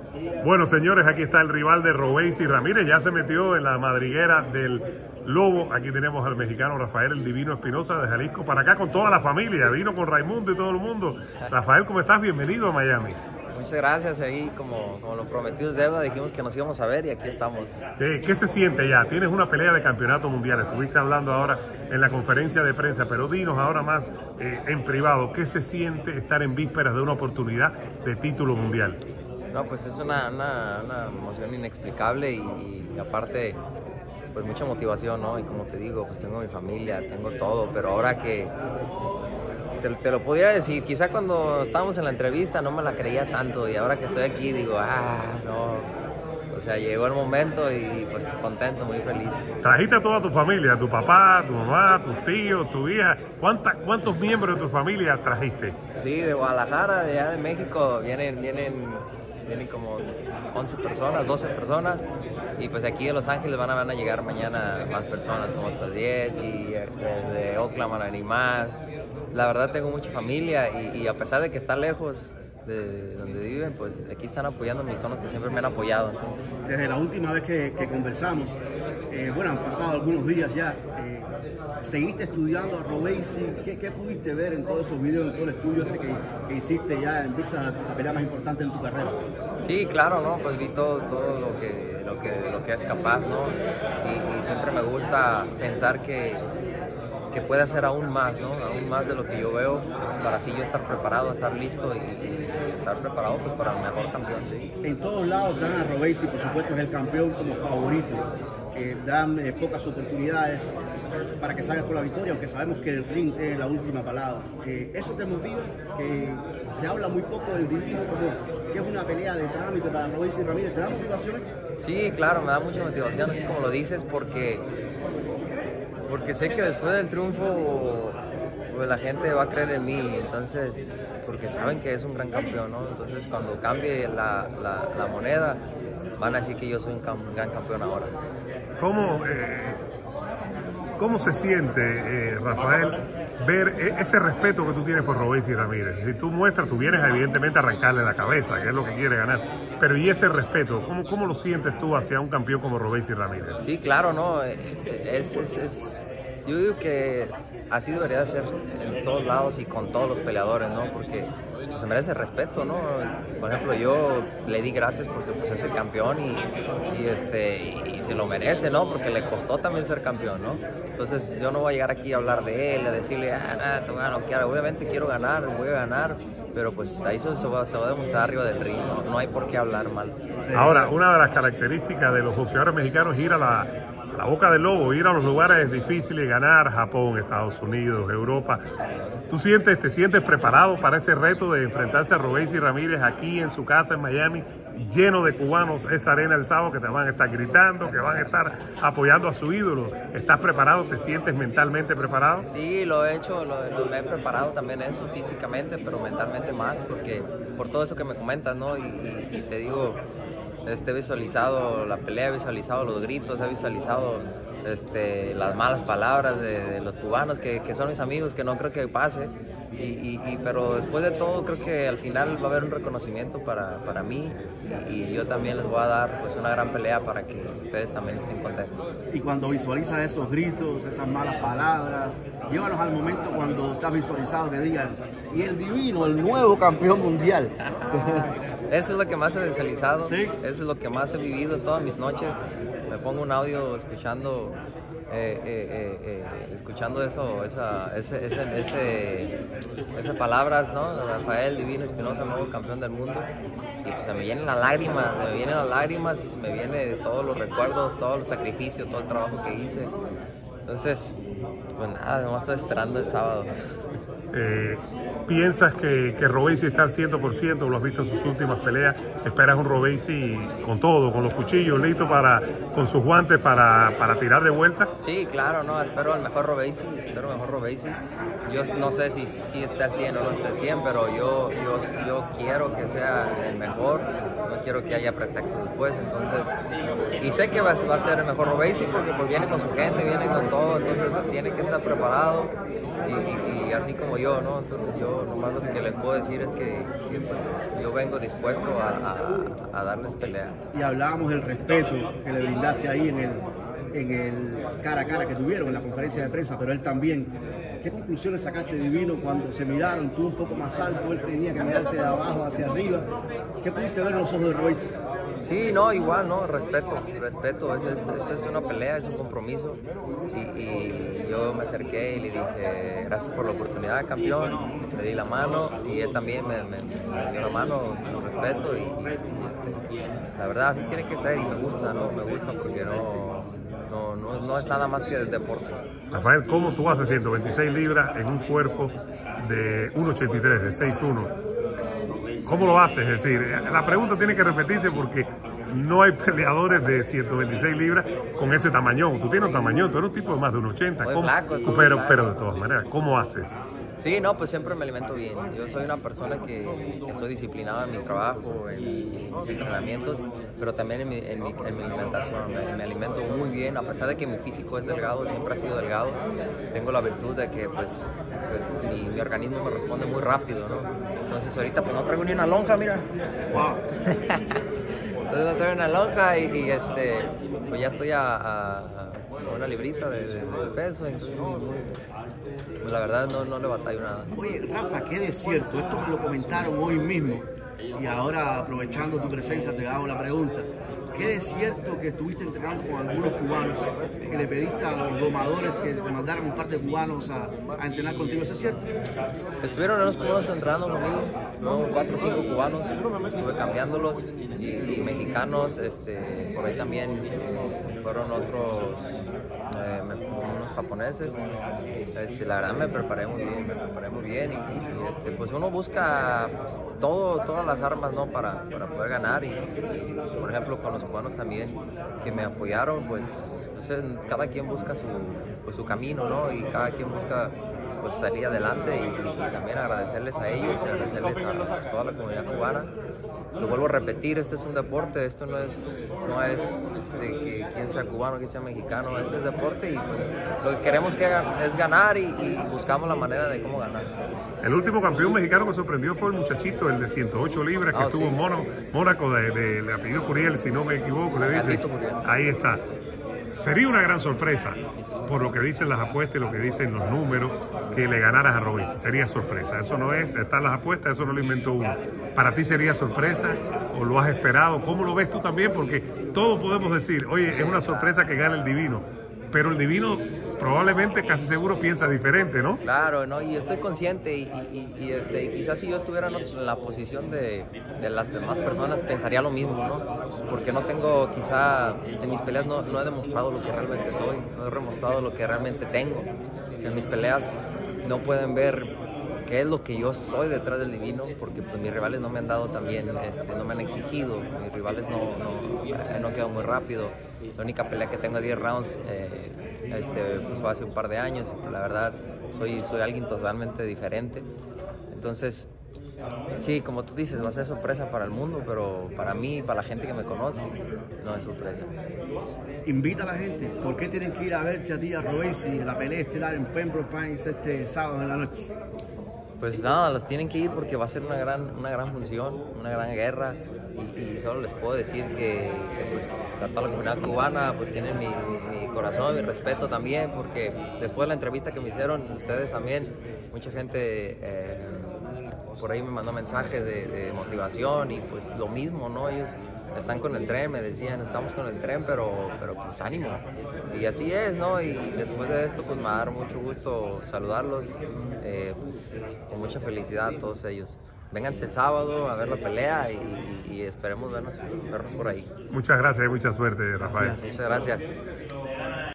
Bueno, señores, aquí está el rival de Robeisy Ramírez. Ya se metió en la madriguera del Lobo. Aquí tenemos al mexicano Rafael el Divino Espinosa de Jalisco para acá con toda la familia. Vino con Raimundo y todo el mundo. Rafael, ¿cómo estás? Bienvenido a Miami. Muchas gracias. Ahí, como lo prometidos deuda, dijimos que nos íbamos a ver y aquí estamos. ¿Qué se siente ya? Tienes una pelea de campeonato mundial. Estuviste hablando ahora en la conferencia de prensa, pero dinos ahora más en privado, ¿qué se siente estar en vísperas de una oportunidad de título mundial? No, pues es una emoción inexplicable y aparte, pues mucha motivación, ¿no? Y como te digo, pues tengo mi familia, tengo todo, pero ahora que te lo podría decir, quizá cuando estábamos en la entrevista no me la creía tanto y ahora que estoy aquí digo, no. O sea, llegó el momento y pues contento, muy feliz. Trajiste a toda tu familia, tu papá, tu mamá, tus tíos, tu hija. ¿Cuántos miembros de tu familia trajiste? Sí, de Guadalajara, de allá de México, vienen como 11 personas, 12 personas. Y pues aquí de Los Ángeles van a llegar mañana más personas, como otras 10. Y de Oakland van a venir más. La verdad tengo mucha familia y a pesar de que está lejos de donde viven, pues aquí están apoyándome y son los que siempre me han apoyado. Desde la última vez que conversamos, bueno, han pasado algunos días ya, ¿seguiste estudiando a Robeisy? ¿Qué pudiste ver en todos esos videos, en todo el estudio que hiciste ya en vista de la pelea más importante en tu carrera? Sí, claro, ¿no? Pues vi todo lo que es capaz, ¿no? Y siempre me gusta pensar que puede hacer aún más, ¿no? Aún más de lo que yo veo, para así yo estar preparado, estar listo y estar preparado pues, para el mejor campeón. ¿Sí? En todos lados dan a Robeisy, por supuesto, es el campeón como favorito. Dan pocas oportunidades para que salgas con la victoria, aunque sabemos que el ring tiene la última palabra. ¿Eso te motiva? Se habla muy poco del Divino, como que es una pelea de trámite para Robeisy Ramírez. ¿Te da motivación? Sí, claro, me da mucha motivación, así como lo dices, porque sé que después del triunfo pues, la gente va a creer en mí, entonces, porque saben que es un gran campeón, ¿no? Entonces cuando cambie la moneda, van a decir que yo soy un gran campeón ahora. ¿Cómo se siente, Rafael, ver ese respeto que tú tienes por Robeisy Ramírez? Si tú muestras, tú vienes evidentemente a arrancarle la cabeza, que es lo que quiere ganar, pero ¿y ese respeto? ¿Cómo lo sientes tú hacia un campeón como Robeisy Ramírez? Sí, claro, ¿no? Yo digo que así debería ser en todos lados y con todos los peleadores, ¿no? Porque pues, se merece respeto, ¿no? Por ejemplo, yo le di gracias porque pues, es el campeón y se lo merece, ¿no? Porque le costó también ser campeón, ¿no? Entonces yo no voy a llegar aquí a hablar de él, a decirle, nada, te voy a noquear. Obviamente quiero ganar, voy a ganar, pero pues ahí se va a demostrar arriba del ring, no hay por qué hablar mal. Ahora, una de las características de los boxeadores mexicanos es ir a la boca del lobo, ir a los lugares difíciles, ganar Japón, Estados Unidos, Europa. ¿Tú te sientes preparado para ese reto de enfrentarse a Robeisy Ramírez aquí en su casa en Miami, lleno de cubanos, esa arena el sábado que te van a estar gritando, que van a estar apoyando a su ídolo? ¿Estás preparado? ¿Te sientes mentalmente preparado? Sí, lo he hecho, me he preparado también eso físicamente, pero mentalmente más, porque por todo eso que me comentas, ¿no? Y te digo, he visualizado la pelea, he visualizado los gritos, he visualizado las malas palabras de los cubanos que son mis amigos, que no creo que pase, pero después de todo creo que al final va a haber un reconocimiento para mí y yo también les voy a dar pues una gran pelea para que ustedes también estén contentos. Y cuando visualizas esos gritos, esas malas palabras, llévanos al momento cuando estás visualizado que digan, y el Divino, el nuevo campeón mundial. Eso es lo que más he visualizado, ¿Sí? Eso es lo que más he vivido en todas mis noches. Me pongo un audio escuchando eso, esas palabras, ¿no? Rafael Divino Espinosa, nuevo campeón del mundo. Y pues se me vienen las lágrimas y se me vienen todos los recuerdos, todos los sacrificios, todo el trabajo que hice. Entonces, pues nada, nomás estoy esperando el sábado. ¿Piensas que Robeisy está al 100%? Lo has visto en sus últimas peleas. ¿Esperas un Robeisy con todo, con los cuchillos listos con sus guantes para tirar de vuelta? Sí, claro, no, espero el mejor Robeisy, Yo no sé si está al 100 o no está al 100, pero yo quiero que sea el mejor, no quiero que haya pretextos después, entonces, y sé que va a ser el mejor Robeisy porque pues viene con su gente, viene con todo, entonces tiene que estar preparado y así como yo, ¿no? Entonces yo nomás lo que les puedo decir es que pues, yo vengo dispuesto a darles pelea. Y hablábamos del respeto que le brindaste ahí en el cara a cara que tuvieron en la conferencia de prensa, pero él también. ¿Qué conclusiones sacaste de Divino cuando se miraron? Tú un poco más alto, él tenía que mirarte de abajo hacia arriba. ¿Qué pudiste ver en los ojos de Royce? Sí, no, igual, ¿no? Respeto. Esta es una pelea, es un compromiso. Y yo me acerqué y le dije, gracias por la oportunidad, campeón. Le di la mano y él también me dio la mano, con respeto. La verdad, así tiene que ser y me gusta, ¿no? Me gusta porque no es nada más que el deporte. Rafael, ¿cómo tú haces 126 libras en un cuerpo de 1,83, de 6'1"? ¿Cómo lo haces? Es decir, la pregunta tiene que repetirse porque no hay peleadores de 126 libras con ese tamañón. Tú tienes un tamañón, tú eres un tipo de más de 1,80. Pero de todas maneras, ¿cómo haces? Sí, no, pues siempre me alimento bien. Yo soy una persona que soy disciplinada en mi trabajo, en mis entrenamientos, pero también en mi alimentación. Me alimento muy bien, a pesar de que mi físico es delgado, siempre ha sido delgado. Tengo la virtud de que pues mi organismo me responde muy rápido, ¿no? Entonces ahorita pues no traigo ni una lonja, mira. Wow. Entonces no traigo una lonja y pues ya estoy a una librita de peso, entonces pues la verdad no le batallo nada. Oye, Rafa, qué desierto, esto me lo comentaron hoy mismo y ahora aprovechando tu presencia te hago la pregunta. ¿Qué desierto que estuviste entrenando con algunos cubanos, que le pediste a los domadores que te mandaran un par de cubanos a entrenar contigo? ¿Eso es cierto? Estuvieron unos cubanos entrenando conmigo, ¿no? 4 o 5 cubanos, estuve cambiándolos y mexicanos, por ahí también fueron otros, unos japoneses. La verdad me preparé muy bien y pues uno busca pues, todas las armas, ¿no? para poder ganar y por ejemplo con los cubanos también que me apoyaron, pues cada quien busca su camino, ¿no? Y cada quien busca pues salir adelante y también agradecerles a ellos y agradecerles a toda la comunidad cubana. Lo vuelvo a repetir, este es un deporte, esto no es de que quien sea cubano, quien sea mexicano, este es deporte y pues lo que queremos es ganar y buscamos la manera de cómo ganar. El último campeón mexicano que sorprendió fue el muchachito, el de 108 libras que estuvo en Mónaco, de apellido Curiel, si no me equivoco, le dice. Ahí está. Sería una gran sorpresa, por lo que dicen las apuestas y lo que dicen los números, que le ganaras a Royce. Sería sorpresa. Eso no es, están las apuestas, eso no lo inventó uno. ¿Para ti sería sorpresa o lo has esperado? ¿Cómo lo ves tú también? Porque todos podemos decir, oye, es una sorpresa que gane el Divino, pero el Divino probablemente, casi seguro, piensa diferente, ¿no? Claro, ¿no? Y estoy consciente y quizás si yo estuviera en la posición de las demás personas pensaría lo mismo, ¿no? Porque no tengo, quizá en mis peleas no he demostrado lo que realmente soy, no he demostrado lo que realmente tengo. En mis peleas no pueden ver qué es lo que yo soy detrás del Divino, porque pues mis rivales no me han dado también, no me han exigido, mis rivales no quedado muy rápido. La única pelea que tengo de 10 rounds pues fue hace un par de años, la verdad soy alguien totalmente diferente. Entonces, sí, como tú dices, va a ser sorpresa para el mundo, pero para mí, para la gente que me conoce, no es sorpresa. Invita a la gente, ¿por qué tienen que ir a verte a ti, a Royce, en la pelea estelar en Pembroke Pines este sábado en la noche? Pues nada, las tienen que ir porque va a ser una gran función, una gran guerra y solo les puedo decir que pues, a toda la comunidad cubana pues tienen mi corazón, mi respeto también, porque después de la entrevista que me hicieron, ustedes también, mucha gente por ahí me mandó mensajes de motivación y pues lo mismo, ¿no? Ellos están con el tren, me decían, estamos con el tren, pero pues ánimo. Y así es, ¿no? Y después de esto, pues me va a dar mucho gusto saludarlos, pues, con mucha felicidad a todos ellos. Vénganse el sábado a ver la pelea y esperemos vernos por ahí. Muchas gracias y mucha suerte, Rafael. Muchas gracias.